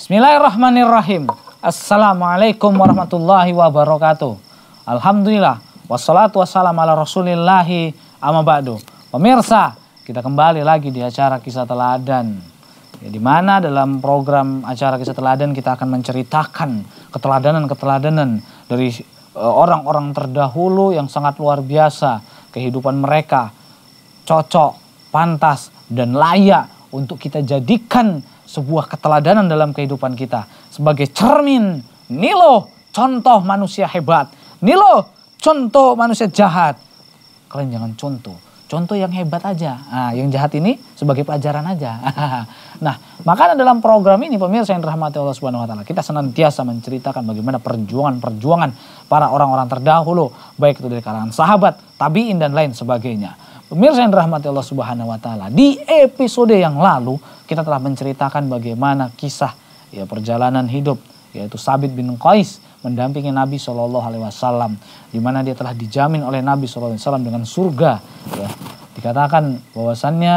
Bismillahirrahmanirrahim. Assalamualaikum warahmatullahi wabarakatuh. Alhamdulillah. Wassalatu wassalamu ala rasulillahi amma ba'du. Pemirsa, kita kembali lagi di acara Kisah Teladan. Ya, di mana dalam program acara Kisah Teladan kita akan menceritakan keteladanan-keteladanan dari orang-orang terdahulu yang sangat luar biasa. Kehidupan mereka cocok, pantas, dan layak untuk kita jadikan sebuah keteladanan dalam kehidupan kita. Sebagai cermin, ini loh contoh manusia hebat. Ini loh contoh manusia jahat. Kalian jangan contoh yang hebat aja. Nah, yang jahat ini sebagai pelajaran aja. Nah, makanya dalam program ini pemirsa yang dirahmati Allah Subhanahu wa taala, kita senantiasa menceritakan bagaimana perjuangan-perjuangan para orang-orang terdahulu, baik itu dari kalangan sahabat, tabi'in dan lain sebagainya. Pemirsa yang dirahmati Allah Subhanahu wa taala, di episode yang lalu kita telah menceritakan bagaimana kisah perjalanan hidup yaitu Sabit bin Qais mendampingi Nabi SAW, di mana dia telah dijamin oleh Nabi SAW dengan surga. Ya, dikatakan bahwasannya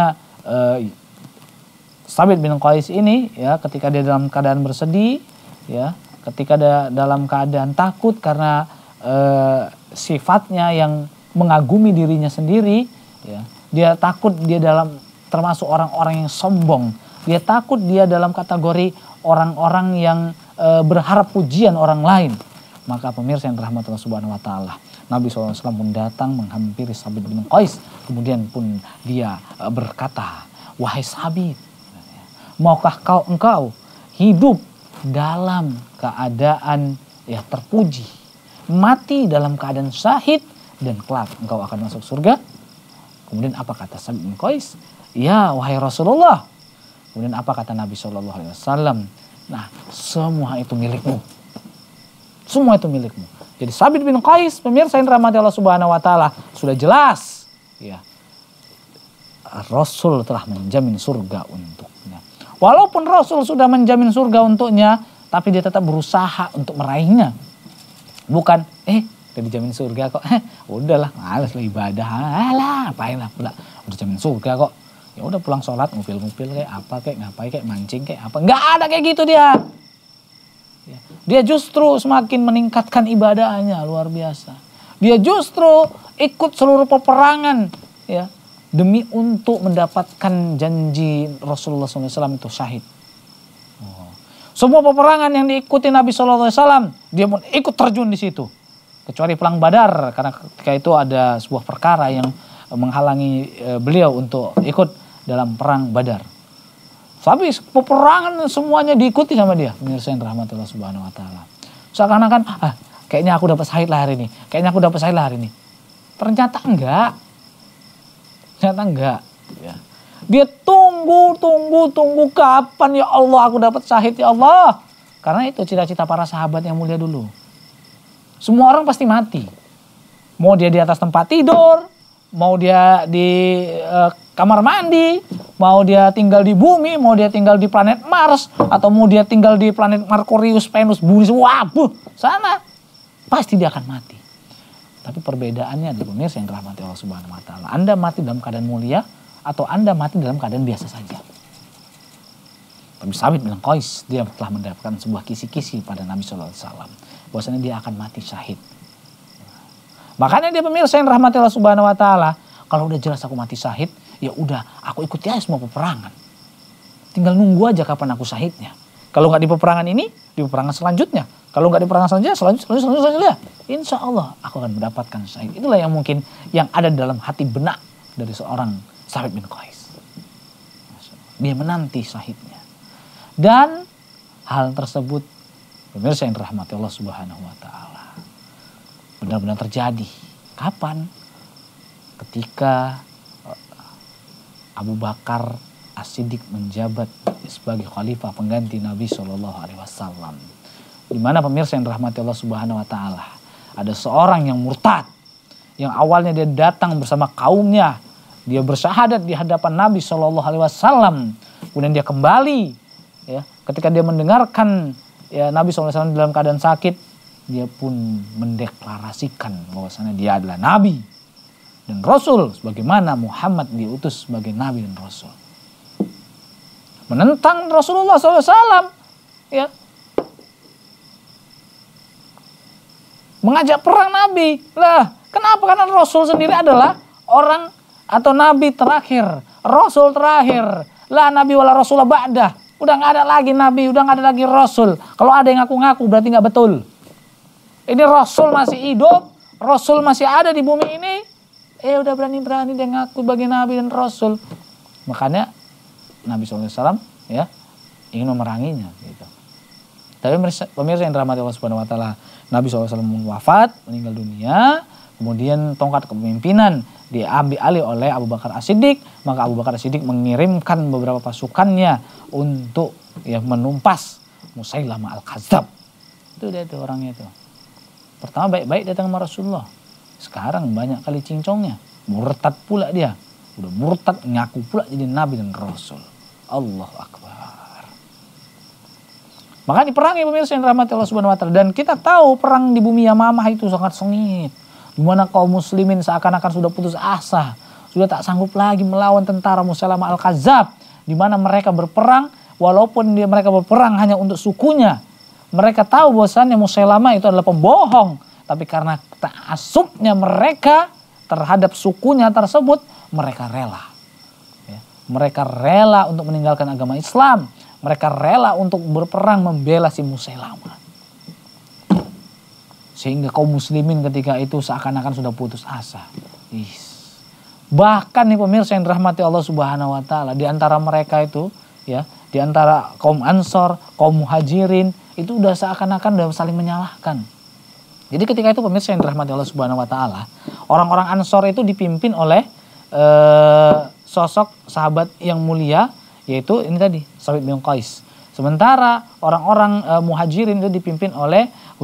Sabit bin Qais ini ya ketika dia dalam keadaan bersedih, ya ketika dia dalam keadaan takut karena sifatnya yang mengagumi dirinya sendiri, ya dia takut dia dalam termasuk orang-orang yang sombong. Dia takut dia dalam kategori orang-orang yang berharap pujian orang lain. Maka pemirsa yang dirahmati Allah Subhanahu wa taala, Nabi SAW pun datang menghampiri Sabit bin Qais. Kemudian pun dia berkata, "Wahai Sabit, maukah engkau hidup dalam keadaan terpuji, mati dalam keadaan syahid, dan kelak engkau akan masuk surga?" Kemudian apa kata Sabit bin Qais? "Ya wahai Rasulullah." Kemudian apa kata Nabi SAW? "Nah, semua itu milikmu. Semua itu milikmu." Jadi Sabit bin Qais, pemirsa yang dirahmati Allah Subhanahu wa taala, sudah jelas ya, Rasul telah menjamin surga untuknya. Walaupun Rasul sudah menjamin surga untuknya, tapi dia tetap berusaha untuk meraihnya. Bukan udah dijamin surga kok. Udahlah, males lah ibadah. Alah, apain lah pula. Udah dijamin surga kok. Ya udah pulang sholat, ngupil-ngupil kayak apa kayak ngapain kayak mancing kayak apa. Enggak ada kayak gitu dia. Ya, dia justru semakin meningkatkan ibadahnya luar biasa. Dia justru ikut seluruh peperangan ya demi untuk mendapatkan janji Rasulullah SAW itu syahid. Semua peperangan yang diikuti Nabi SAW, dia pun ikut terjun di situ. Kecuali perang Badar, karena ketika itu ada sebuah perkara yang menghalangi beliau untuk ikut dalam perang Badar. Tapi peperangan semuanya diikuti sama dia. Pemirsa yang dirahmati Allah Subhanahu wa taala. Seakan-akan kayaknya aku dapat syahid lah hari ini. Kayaknya aku dapat syahid lah hari ini. Ternyata enggak. Ternyata enggak. Ya. Dia tunggu kapan ya Allah aku dapat syahid ya Allah. Karena itu cita-cita para sahabat yang mulia dulu. Semua orang pasti mati. Mau dia di atas tempat tidur, mau dia di kamar mandi, mau dia tinggal di bumi, mau dia tinggal di planet Mars, atau mau dia tinggal di planet Merkurius, Venus, Bumi, sana. Pasti dia akan mati. Tapi perbedaannya di pemirsa yang dirahmati Allah Subhanahu wa taala. Anda mati dalam keadaan mulia atau Anda mati dalam keadaan biasa saja. Tapi Sabit bin Qais, dia telah mendapatkan sebuah kisi-kisi pada Nabi SAW. Bahwasanya dia akan mati syahid. Makanya dia pemirsa yang dirahmati Allah Subhanahu wa taala, kalau udah jelas aku mati syahid, ya udah aku ikuti aja semua peperangan. Tinggal nunggu aja kapan aku syahidnya. Kalau nggak di peperangan ini, di peperangan selanjutnya. Kalau nggak di peperangan selanjutnya, insya Allah aku akan mendapatkan syahid. Itulah yang mungkin yang ada dalam hati benak dari seorang Sabit bin Qais. Dia menanti syahidnya. Dan hal tersebut pemirsa yang dirahmati Allah Subhanahu wa taala benar-benar terjadi. Kapan? Ketika Abu Bakar As-Siddiq menjabat sebagai khalifah pengganti Nabi SAW. Di mana pemirsa yang dirahmati Allah Subhanahu wa taala, ada seorang yang murtad, yang awalnya dia datang bersama kaumnya, dia bersyahadat di hadapan Nabi SAW, kemudian dia kembali, ya, ketika dia mendengarkan Nabi SAW dalam keadaan sakit, dia pun mendeklarasikan bahwasanya dia adalah Nabi dan Rasul, sebagaimana Muhammad diutus sebagai Nabi dan Rasul. Menentang Rasulullah SAW. ya. Mengajak perang Nabi. Lah, kenapa? Karena Rasul sendiri adalah orang atau Nabi terakhir, Rasul terakhir. Lah Nabi wala Rasulullah ba'dah. Udah nggak ada lagi Nabi, udah nggak ada lagi Rasul. Kalau ada yang ngaku-ngaku berarti nggak betul. Ini Rasul masih hidup, Rasul masih ada di bumi ini. Udah berani-berani dia ngaku sebagai Nabi dan Rasul. Makanya Nabi SAW ya ingin memeranginya gitu. Tapi pemirsa yang dirahmati Allah Subhanahu Wa Taala, Nabi SAW wafat, meninggal dunia, kemudian tongkat kepemimpinan diambil alih oleh Abu Bakar As-Siddiq, maka Abu Bakar As-Siddiq mengirimkan beberapa pasukannya untuk ya menumpas Musailamah Al-Kadzab. Itu dia tuh orangnya itu. Pertama baik-baik datang sama Rasulullah. Sekarang banyak kali cincongnya. Murtad pula dia. Udah murtad ngaku pula jadi Nabi dan Rasul. Allahu Akbar. Maka diperangi pemirsa yang dirahmati Allah Subhanahu Wa Taala. Dan kita tahu perang di bumi Yamamah itu sangat sengit. Di mana kaum muslimin seakan-akan sudah putus asa. Sudah tak sanggup lagi melawan tentara Musailamah Al-Kadzab. Di mana mereka berperang. Walaupun mereka berperang hanya untuk sukunya. Mereka tahu bahwasannya Musailamah itu adalah pembohong. Tapi karena ta'assubnya mereka terhadap sukunya tersebut. Mereka rela. Ya. Mereka rela untuk meninggalkan agama Islam. Mereka rela untuk berperang membela si Musailamah. Sehingga kaum muslimin ketika itu seakan-akan sudah putus asa. Bahkan nih pemirsa yang dirahmati Allah Subhanahu Wa Taala, di antara mereka itu ya, di antara kaum Ansor, kaum Muhajirin itu udah seakan-akan udah saling menyalahkan. Jadi ketika itu pemirsa yang dirahmati Allah Subhanahu Wa Taala, orang-orang Ansor itu dipimpin oleh sosok sahabat yang mulia, yaitu ini tadi Sabit bin Qais. Sementara orang-orang Muhajirin itu dipimpin oleh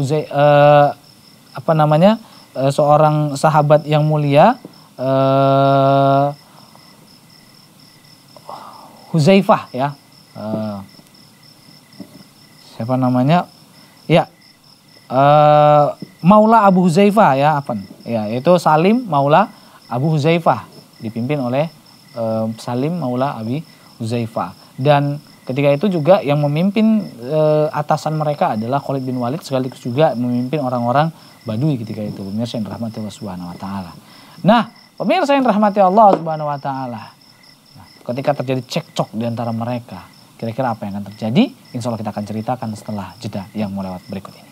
seorang sahabat yang mulia, Huzaifah ya. Siapa namanya? Ya. Maula Abu Huzaifah ya, yaitu Salim Maula Abu Huzaifah, dipimpin oleh Salim Maula Abi Huzaifah. Dan ketika itu juga yang memimpin atasan mereka adalah Khalid bin Walid, sekaligus juga memimpin orang-orang Badui ketika itu. Pemirsa yang dirahmati Allah Subhanahu Wa Taala. Nah, pemirsa yang dirahmati Allah Subhanahu Wa Taala. Nah, ketika terjadi cekcok di antara mereka, kira-kira apa yang akan terjadi? Insya Allah kita akan ceritakan setelah jeda yang mau lewat berikut ini.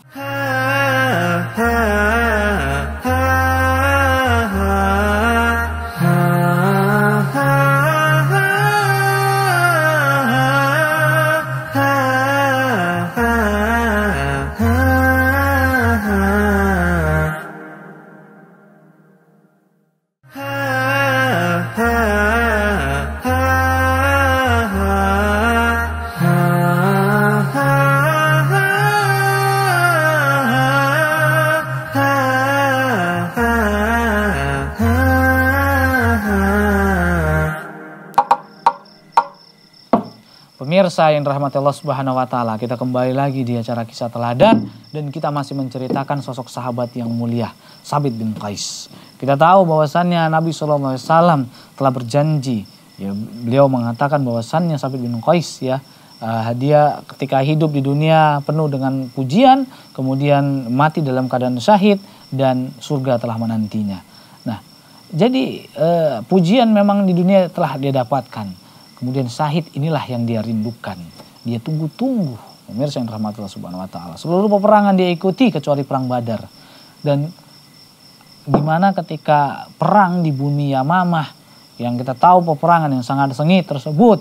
Pemirsa yang dirahmati Allah Subhanahu Wa Taala, kita kembali lagi di acara Kisah Teladan dan kita masih menceritakan sosok sahabat yang mulia, Sabit bin Qais. Kita tahu bahwasannya Nabi SAW telah berjanji, ya, beliau mengatakan bahwasannya Sabit bin Qais ya, dia ketika hidup di dunia penuh dengan pujian, kemudian mati dalam keadaan syahid dan surga telah menantinya. Nah, jadi pujian memang di dunia telah dia dapatkan. Kemudian syahid inilah yang dia rindukan. Dia tunggu-tunggu. Pemirsa yang dirahmati Allah Subhanahu Wa Taala. Seluruh peperangan dia ikuti kecuali perang Badar. Dan gimana ketika perang di bumi Yamamah, yang kita tahu peperangan yang sangat sengit tersebut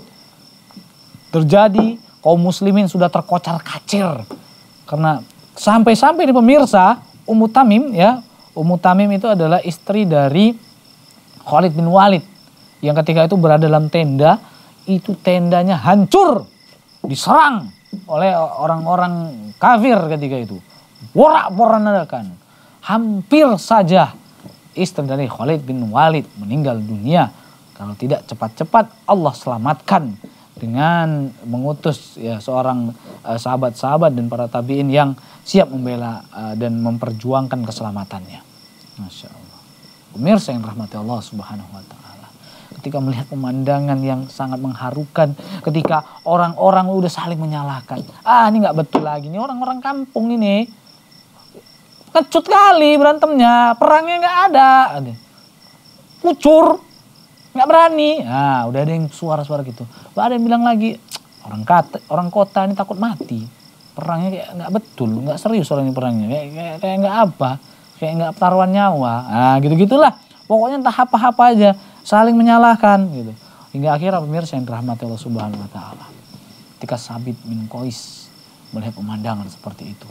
terjadi, kaum muslimin sudah terkocar-kacir. Karena sampai-sampai di pemirsa, Ummu Tamim ya, Ummu Tamim itu adalah istri dari Khalid bin Walid. Yang ketika itu berada dalam tenda, itu tendanya hancur, diserang oleh orang-orang kafir ketika itu. Porak-porandakan. Hampir saja istri dari Khalid bin Walid meninggal dunia. Kalau tidak cepat-cepat Allah selamatkan dengan mengutus ya seorang sahabat-sahabat dan para tabi'in yang siap membela dan memperjuangkan keselamatannya. Masya Allah. Pemirsa yang rahmati Allah Subhanahu Wa Taala. ketika melihat pemandangan yang sangat mengharukan, ketika orang-orang udah saling menyalahkan. Ini nggak betul lagi, ini orang-orang kampung ini. Kecut kali berantemnya, perangnya nggak ada. Kucur, nggak berani. Udah ada yang suara-suara gitu. Ada yang bilang lagi, orang kota ini takut mati. Perangnya kayak nggak betul, nggak serius orang ini perangnya. Kayak nggak apa, kayak nggak taruhan nyawa. Gitu-gitulah. Pokoknya entah apa-apa aja, saling menyalahkan gitu. Hingga akhirnya pemirsa yang dirahmati Allah Subhanahu wa taala. Ketika Sabit bin Qais melihat pemandangan seperti itu,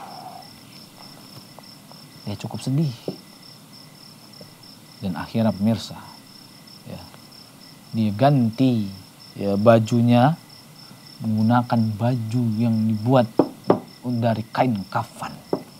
dia cukup sedih. Dan akhirnya pemirsa, dia ganti bajunya menggunakan baju yang dibuat dari kain kafan.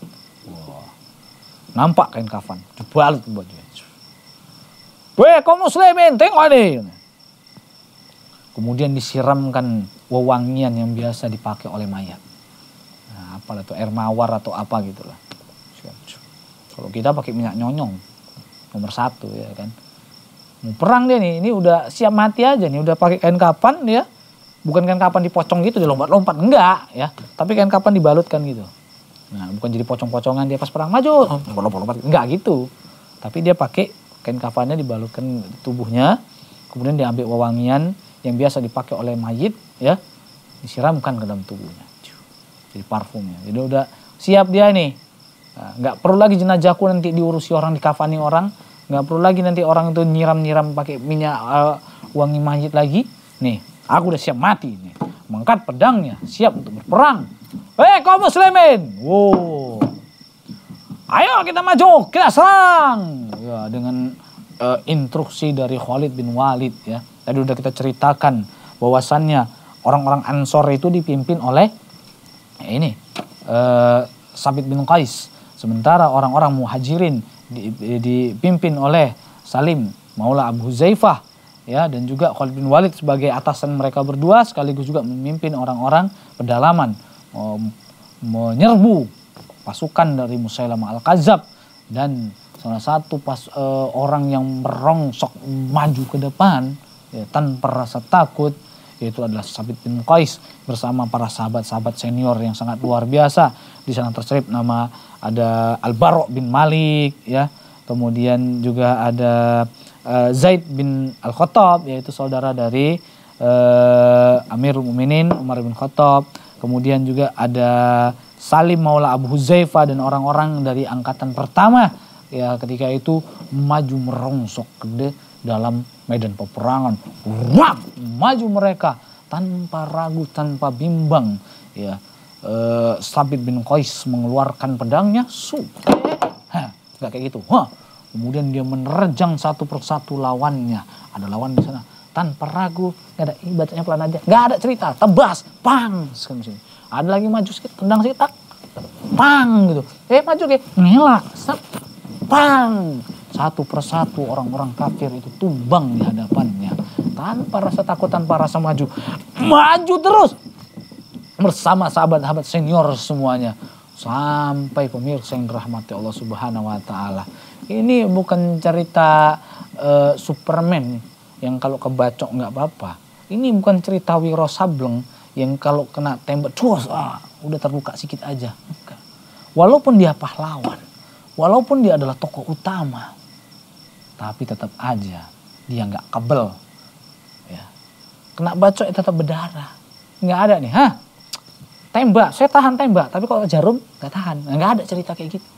Nampak kain kafan, dibalut bajunya. Weh kaum muslimin, tengok ini. Kemudian disiramkan wewangian yang biasa dipakai oleh mayat. Apalah itu, air mawar atau apa gitulah. Kalau kita pakai minyak nyonyong, nomor 1 ya kan. Mau perang dia nih, ini udah siap mati aja nih, udah pakai kain kafan dia. Bukan kain kafan dipocong gitu, dia lompat-lompat, enggak ya. Tapi kain kafan dibalutkan gitu. Bukan jadi pocong-pocongan dia pas perang maju, lompat-lompat, enggak gitu. Tapi dia pakai kain kafannya dibalutkan tubuhnya, kemudian diambil wewangian yang biasa dipakai oleh mayit ya, disiramkan ke dalam tubuhnya. Jadi parfumnya. Jadi udah siap dia nih. Nggak perlu lagi jenazahku nanti diurusi orang, dikafani orang. Nggak perlu lagi nanti orang itu nyiram-nyiram pakai minyak wangi mayit lagi. Nih, aku udah siap mati nih. Mengangkat pedangnya, siap untuk berperang. Kaum muslimin. Wow. Ayo kita maju, kita serang. Ya, dengan instruksi dari Khalid bin Walid ya. Tadi udah kita ceritakan bahwasannya orang-orang Ansor itu dipimpin oleh Sabit bin Qais. Sementara orang-orang Muhajirin dipimpin oleh Salim Maula Abu Huzaifah ya, dan juga Khalid bin Walid sebagai atasan mereka berdua, sekaligus juga memimpin orang-orang pedalaman menyerbu pasukan dari Musailamah Al-Kadzab. Dan salah satu orang yang merongsok maju ke depan ya, tanpa rasa takut, yaitu adalah Sabit bin Qais bersama para sahabat-sahabat senior yang sangat luar biasa. Di sana terselip nama ada Al-Bara' bin Malik ya, kemudian juga ada Zaid bin Al-Khattab, yaitu saudara dari Amirul Mukminin Umar bin Khattab. Kemudian juga ada Salim Maula Abu Huzaifah dan orang-orang dari angkatan pertama ya, ketika itu maju merongsok ke dalam medan peperangan. Maju mereka tanpa ragu, tanpa bimbang ya. Sabit bin Qais mengeluarkan pedangnya, nggak kayak gitu. Kemudian dia menerjang satu persatu lawannya. Ada lawan di sana, tanpa ragu, nggak ada, bacanya pelan aja, nggak ada cerita, tebas, pang, ada lagi maju sedikit, tendang sedikit, pang gitu, maju kayak ngelak, pang, satu persatu orang-orang kafir itu tumbang di hadapannya, tanpa rasa takut, tanpa rasa maju terus bersama sahabat-sahabat senior semuanya, sampai pemirsa yang dirahmati Allah Subhanahu wa taala. Ini bukan cerita Superman yang kalau kebacok nggak apa-apa. Ini bukan cerita Wiro Sableng yang kalau kena tembak terus udah terluka sedikit aja. Bukan. Walaupun dia pahlawan, walaupun dia adalah tokoh utama, tapi tetap aja dia nggak kebel. Ya. Kena bacok tetap berdarah. Nggak ada nih, tembak, saya tahan tembak, tapi kalau jarum nggak tahan. Nggak ada cerita kayak gitu.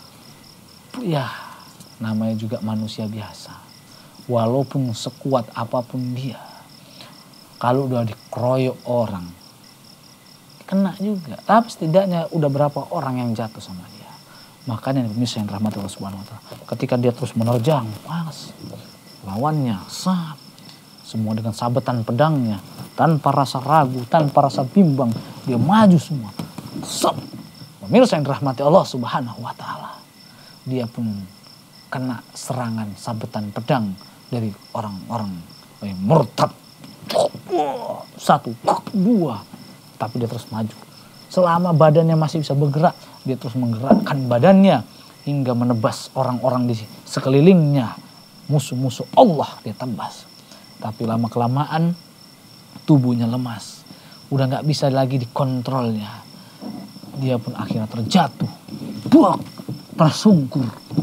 Ya, namanya juga manusia biasa. Walaupun sekuat apapun dia, kalau udah dikeroyok orang, kena juga. Tapi setidaknya udah berapa orang yang jatuh sama dia. Makanya pemirsa yang rahmat Allah Subhanahu wa taala, ketika dia terus menerjang, lawannya, semua dengan sabetan pedangnya, tanpa rasa ragu, tanpa rasa bimbang, dia maju semua. Pemirsa yang dirahmati Allah Subhanahu wa taala, dia pun kena serangan sabetan pedang dari orang-orang murtad. Satu, dua, tapi dia terus maju. Selama badannya masih bisa bergerak, dia terus menggerakkan badannya hingga menebas orang-orang di sekelilingnya. Musuh-musuh Allah dia tebas. Tapi lama-kelamaan tubuhnya lemas. Udah gak bisa lagi dikontrolnya. Dia pun akhirnya terjatuh. Buak, tersungkur.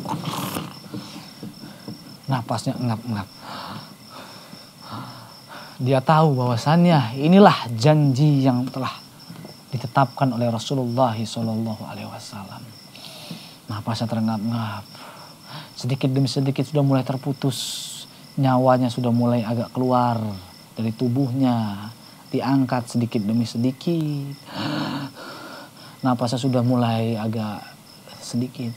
Napasnya engap-engap. Dia tahu bahwasannya inilah janji yang telah ditetapkan oleh Rasulullah SAW. Napasnya terengap-engap. Sedikit demi sedikit sudah mulai terputus. Nyawanya sudah mulai agak keluar dari tubuhnya. Diangkat sedikit demi sedikit. Napasnya sudah mulai agak sedikit.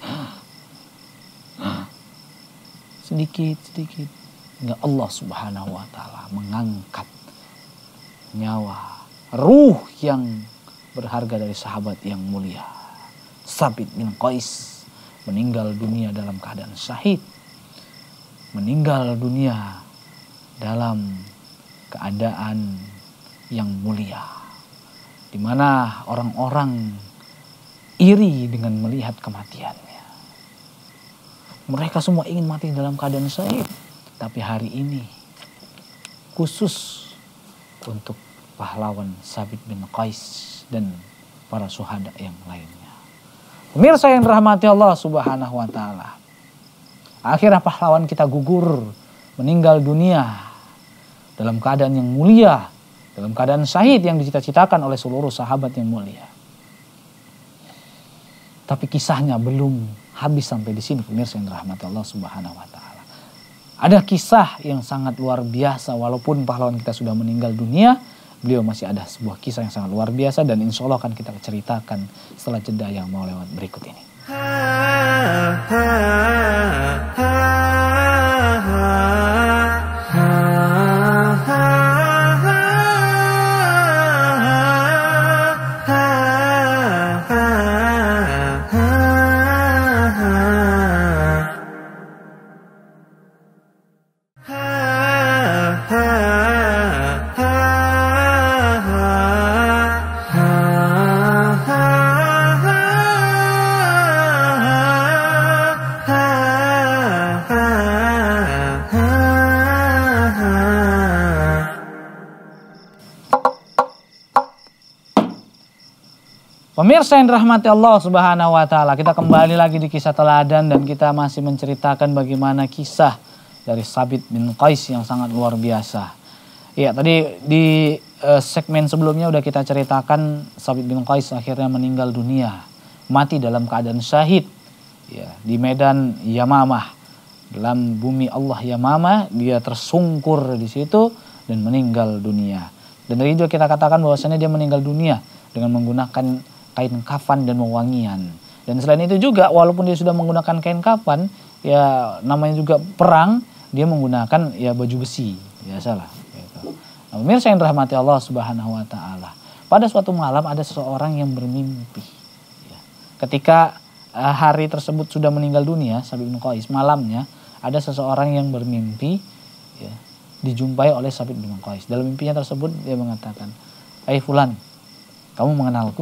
Sedikit. Hingga Allah Subhanahu wa Ta'ala mengangkat nyawa, ruh yang berharga dari sahabat yang mulia. Sabit bin Qais meninggal dunia dalam keadaan syahid. Meninggal dunia dalam keadaan yang mulia. Di mana orang-orang iri dengan melihat kematiannya. Mereka semua ingin mati dalam keadaan syahid. Tapi hari ini khusus untuk pahlawan Sabit bin Qais dan para syuhada yang lainnya. Pemirsa yang dirahmati Allah Subhanahu wa Ta'ala. Akhirnya pahlawan kita gugur, meninggal dunia dalam keadaan yang mulia, dalam keadaan syahid yang dicita-citakan oleh seluruh sahabat yang mulia. Tapi kisahnya belum habis sampai di sini, pemirsa yang dirahmati Allah Subhanahu wa Ta'ala. Ada kisah yang sangat luar biasa, walaupun pahlawan kita sudah meninggal dunia, beliau masih ada sebuah kisah yang sangat luar biasa dan insya Allah akan kita ceritakan setelah jeda yang mau lewat berikut ini. Pemirsa yang dirahmati Allah Subhanahu wa Ta'ala, kita kembali lagi di kisah teladan dan kita masih menceritakan bagaimana kisah dari Sabit bin Qais yang sangat luar biasa. Ya, tadi di segmen sebelumnya udah kita ceritakan Sabit bin Qais akhirnya meninggal dunia, mati dalam keadaan syahid. Ya, di medan Yamamah, dalam bumi Allah Yamamah, dia tersungkur di situ dan meninggal dunia. Dan dari itu kita katakan bahwasanya dia meninggal dunia dengan menggunakan kain kafan dan wewangian. Dan selain itu juga walaupun dia sudah menggunakan kain kafan, ya namanya juga perang, dia menggunakan ya baju besi, biasalah. Gitu. Nah, pemirsa yang dirahmati Allah Subhanahu wa Ta'ala. Pada suatu malam ada seseorang yang bermimpi. Ya. Ketika hari tersebut sudah meninggal dunia, Sabit bin Qais, malamnya ada seseorang yang bermimpi, ya, dijumpai oleh Sabit bin Qais. Dalam mimpinya tersebut dia mengatakan, "Hai fulan, kamu mengenalku?"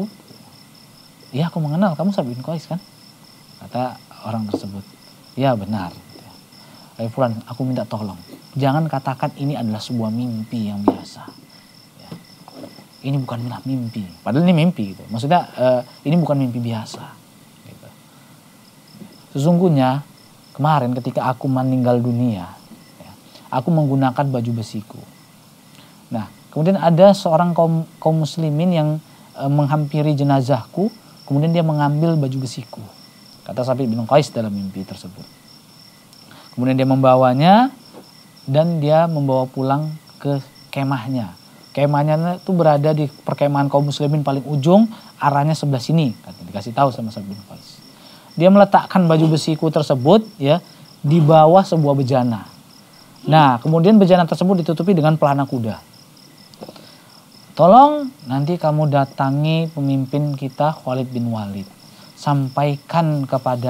"Iya, aku mengenal, kamu Sabit bin Qais kan?" Kata orang tersebut. "Ya benar." "Hai fulan, aku minta tolong. Jangan katakan ini adalah sebuah mimpi yang biasa. Ya. Ini bukanlah mimpi. Padahal ini mimpi gitu. Maksudnya ini bukan mimpi biasa. Gitu. Sesungguhnya kemarin ketika aku meninggal dunia, ya, aku menggunakan baju besiku. Nah, kemudian ada seorang kaum muslimin yang menghampiri jenazahku, kemudian dia mengambil baju besiku," kata Sabit bin Qais dalam mimpi tersebut. Kemudian dia membawanya dan dia membawa pulang ke kemahnya. Kemahnya itu berada di perkemahan kaum muslimin paling ujung, arahnya sebelah sini, dikasih tahu sama Sabit bin Qais. Dia meletakkan baju besiku tersebut ya di bawah sebuah bejana. Nah, kemudian bejana tersebut ditutupi dengan pelana kuda. "Tolong nanti kamu datangi pemimpin kita Khalid bin Walid. Sampaikan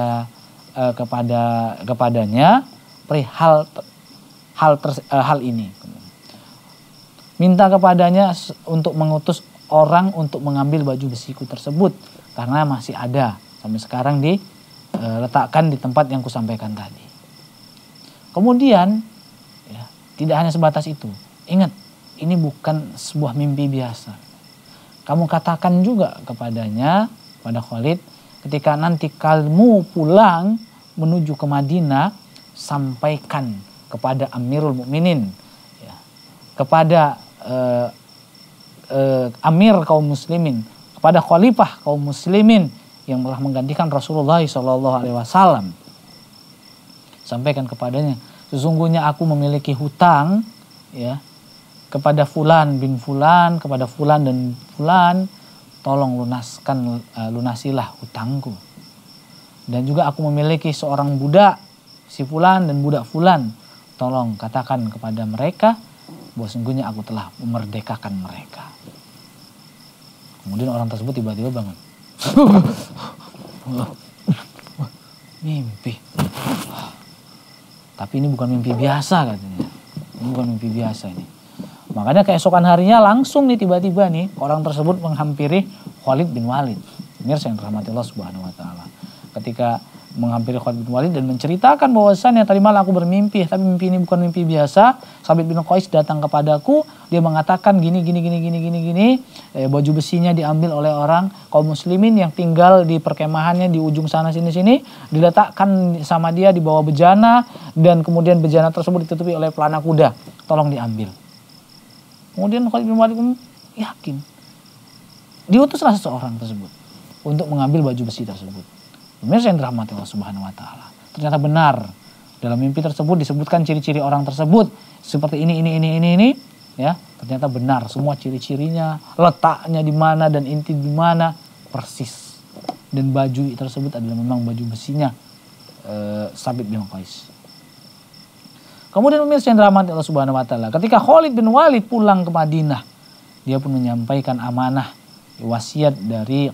kepadanya perihal hal ini. Minta kepadanya untuk mengutus orang untuk mengambil baju besiku tersebut karena masih ada sampai sekarang diletakkan di tempat yang kusampaikan tadi." Kemudian ya, Tidak hanya sebatas itu. Ingat, ini bukan sebuah mimpi biasa. Kamu katakan juga kepadanya, pada Khalid, ketika nanti kamu pulang menuju ke Madinah, sampaikan kepada Amirul Mukminin, ya, kepada Amir kaum muslimin, kepada Khalifah kaum muslimin yang telah menggantikan Rasulullah SAW. Sampaikan kepadanya, sesungguhnya aku memiliki hutang, ya, kepada Fulan bin Fulan, kepada Fulan dan Fulan, tolong lunasilah hutangku. Dan juga aku memiliki seorang budak, si Fulan dan budak Fulan, tolong katakan kepada mereka bahwa sungguhnya aku telah memerdekakan mereka. Kemudian orang tersebut tiba-tiba bangun. Mimpi. Tapi ini bukan mimpi biasa katanya. Ini bukan mimpi biasa ini. Makanya keesokan harinya langsung nih tiba-tiba nih orang tersebut menghampiri Khalid bin Walid. Pemirsa yang dirahmati Allah Subhanahu wa taala. Ketika menghampiri Khalid bin Walid dan menceritakan bahwasannya tadi malam aku bermimpi, tapi mimpi ini bukan mimpi biasa. Sabit bin Qais datang kepadaku, dia mengatakan gini. Baju besinya diambil oleh orang kaum muslimin yang tinggal di perkemahannya di ujung sana sini, diletakkan sama dia di bawah bejana, dan kemudian bejana tersebut ditutupi oleh pelana kuda. Tolong diambil. Kemudian Khalid bin Walid yakin. Diutuslah seseorang tersebut untuk mengambil baju besi tersebut. Pemirsa yang dirahmati Allah Subhanahu wa taala. Ternyata benar. Dalam mimpi tersebut disebutkan ciri-ciri orang tersebut seperti ini, ya. Ternyata benar semua ciri-cirinya, letaknya di mana dan inti di mana persis. Dan baju tersebut adalah memang baju besinya Sabit bin Qais. Kemudian pemirsa yang dirahmati Allah Subhanahu wa taala, ketika Khalid bin Walid pulang ke Madinah, dia pun menyampaikan amanah wasiat dari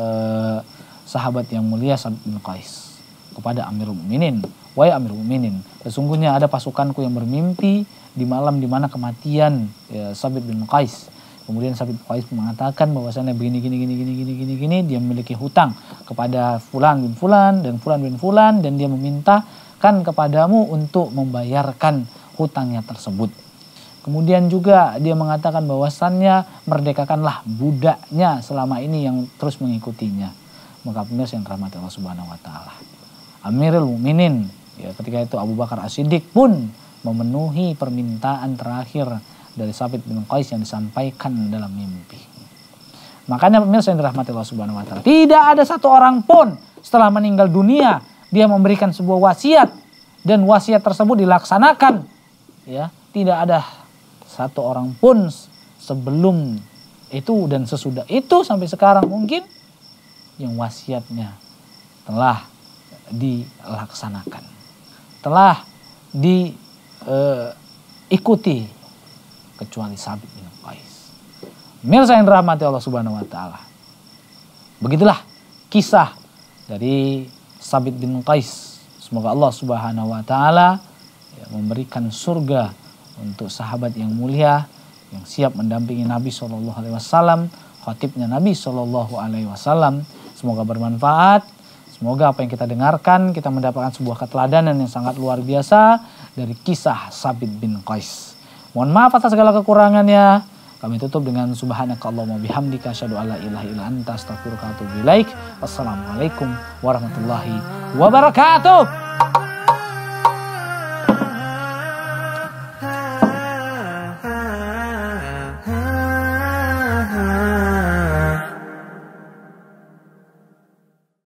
sahabat yang mulia Sabit bin Qais kepada Amirul Mukminin. Wahai Amirul Mukminin, sesungguhnya ada pasukanku yang bermimpi di malam di mana kematian Sabit bin Qais. Kemudian Sabit bin Qais mengatakan bahwasannya begini, dia memiliki hutang kepada Fulan bin Fulan dan Fulan bin Fulan, dan dia memintakan kepadamu untuk membayarkan hutangnya tersebut. Kemudian juga dia mengatakan bahwasannya merdekakanlah budaknya selama ini yang terus mengikutinya. Maka pemirsa yang dirahmati Allah Subhanahu wa taala, Amirul Mukminin, ya, ketika itu Abu Bakar As-Siddiq pun memenuhi permintaan terakhir dari Sabit bin Qais yang disampaikan dalam mimpi. Makanya pemirsa yang dirahmati Allah Subhanahu wa taala, tidak ada satu orang pun setelah meninggal dunia dia memberikan sebuah wasiat dan wasiat tersebut dilaksanakan. Ya, tidak ada satu orang pun sebelum itu dan sesudah itu sampai sekarang mungkin yang wasiatnya telah dilaksanakan, telah diikuti, kecuali Sabit bin Qais. Pemirsa yang dirahmati Allah Subhanahu wa taala, begitulah kisah dari Sabit bin Qais. Semoga Allah Subhanahu wa taala memberikan surga untuk sahabat yang mulia yang siap mendampingi Nabi SAW, khatibnya Nabi SAW. Semoga bermanfaat. Semoga apa yang kita dengarkan kita mendapatkan sebuah keteladanan yang sangat luar biasa dari kisah Sabit bin Qais. Mohon maaf atas segala kekurangannya. Kami tutup dengan subhanakallahumma bihamdika asyhadu alla ilaha illa anta astaghfiruka wa atubu ilaik. Wassalamualaikum warahmatullahi wabarakatuh.